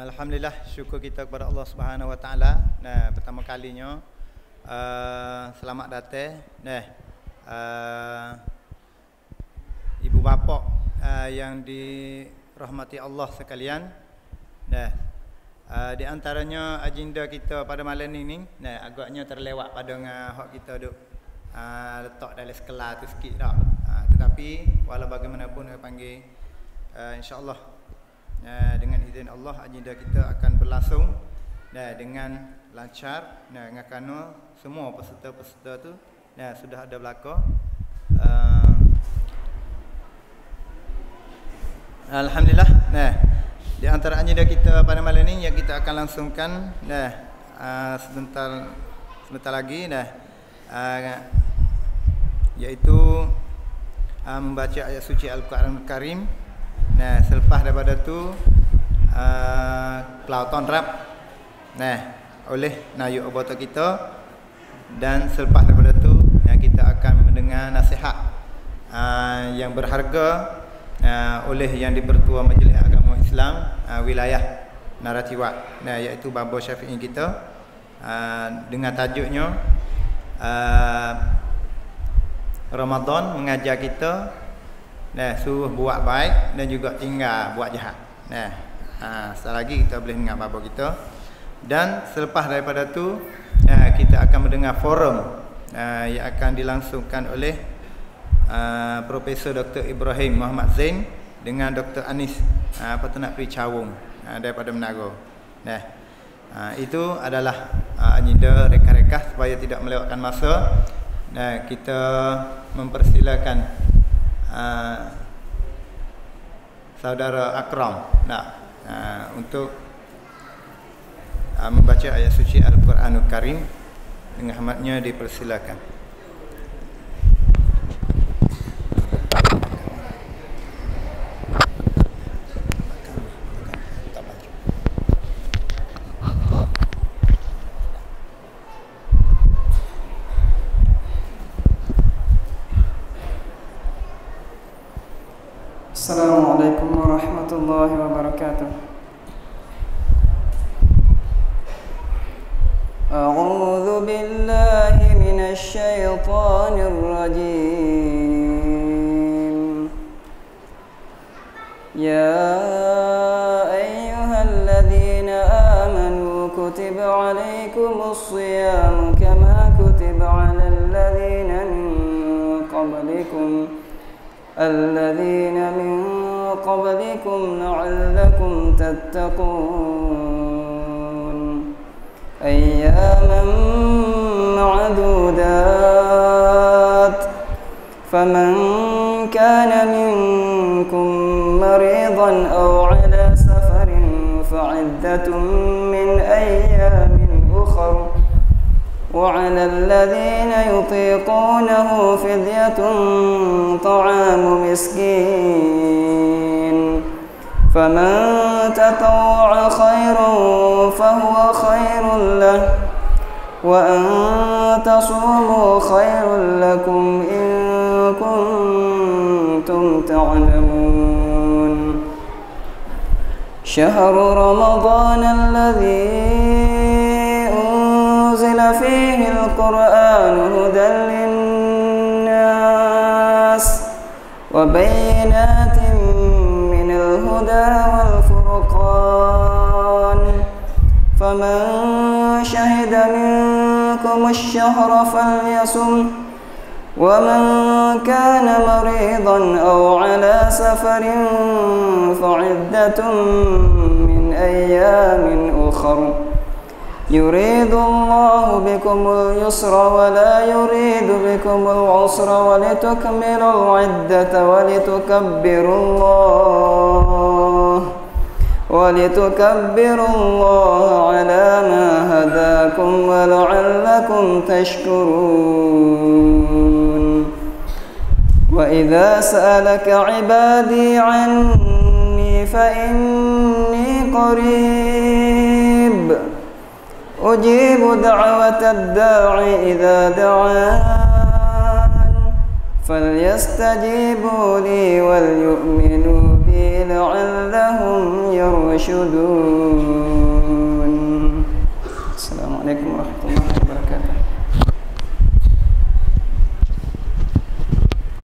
Alhamdulillah, syukur kita kepada Allah Subhanahu Wa Taala. Nah, pertama kalinya selamat datang ibu bapa yang dirahmati Allah sekalian. Nah, di antaranya agenda kita pada malam ini, agaknya terlewat pada hak kita duk letak dalam skala tu sikit dah. Tetapi walau bagaimanapun saya panggil, insya-Allah dengan izin Allah agenda kita akan berlangsung dengan lancar, dengan kerana semua peserta-peserta tu sudah ada belaka. Alhamdulillah. Di antara agenda kita pada malam ini yang kita akan langsungkan sebentar lagi iaitu membaca ayat suci Al-Quran Al-Karim. Selepas daripada tu kelautan rap oleh Nayuk Obata kita, dan selepas daripada tu kita akan mendengar nasihat yang berharga oleh yang di-Pertua Majlis Agama Islam wilayah Naratiwat, iaitu Baba Syafi'i kita, dengan tajuknya Ramadan mengajar kita suruh buat baik dan juga tinggal buat jahat. Sekali lagi kita boleh dengar bapa kita. Dan selepas daripada tu kita akan mendengar forum yang akan dilangsungkan oleh Profesor Dr. Ibrahim Muhammad Zain dengan Dr. Anis Peternak Pri Cawung daripada Menara. Itu adalah agenda reka-reka supaya tidak melewatkan masa. Kita mempersilakan saudara Akram untuk membaca ayat suci Al-Quranul Karim. Dengan hormatnya dipersilakan. Assalamualaikum warahmatullahi wabarakatuh. A'udzu billahi minasy syaithanir rajim. Ya ayyuhalladzina amanu kutiba 'alaikumus shiyam kama kutiba 'alal ladzina min qablikum الذين من قبلكم لعلكم تتقون أياما معدودات فمن كان منكم مريضا أو على سفر فعدة من أيام أخر وعلى الذين يطيقونه فدية طعام مسكين فمن تطوع خيرا فهو خير له وأن تصوموا خير لكم إن كنتم تعلمون شهر رمضان الذي أنزل فيه القرآن هدى للناس وبينات من الهدى والفرقان فمن شهد منكم الشهر فليصم ومن كان مريضا أو على سفر فعدة من أيام أخر يريد الله بكم اليسر ولا يريد بكم العسر ولتكملوا العدة ولتكبروا الله على ما هداكم ولعلكم تشكرون وإذا سألك عبادي عني فإني قريب أجيب دعوة الداع إذا دعان فليستجيبوا لي وليؤمنوا بي لعلهم يرشدون